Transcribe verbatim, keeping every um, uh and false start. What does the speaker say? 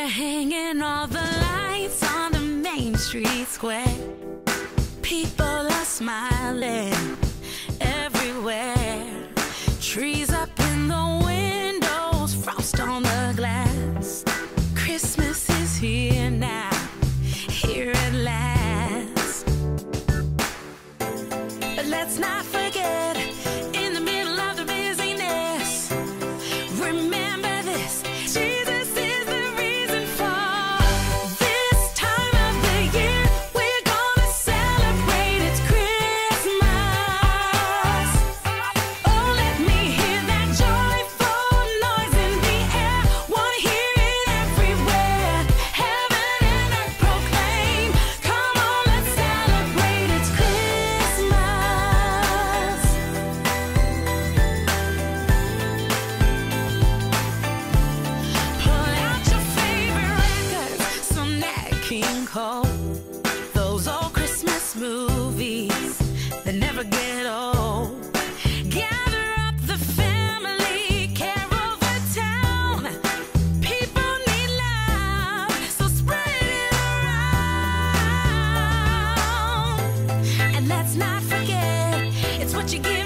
hanging all the lights on the main street square. People are smiling everywhere. Trees up in the windows, frost on the glass. Christmas is here now, here at last. But let's not forget, in the middle of the busyness, remember this: Jesus is the reason for this time of the year. We're gonna celebrate, it's Christmas. Oh, let me hear that joyful noise in the air. Wanna hear it everywhere. Heaven and earth proclaim. Come on, let's celebrate, it's Christmas. Pull out your favorite records, some Nat King Cole, those old Christmas movies that never get old. Gather up the family, carol the town. People need love, so spread it around. And let's not forget, it's what you give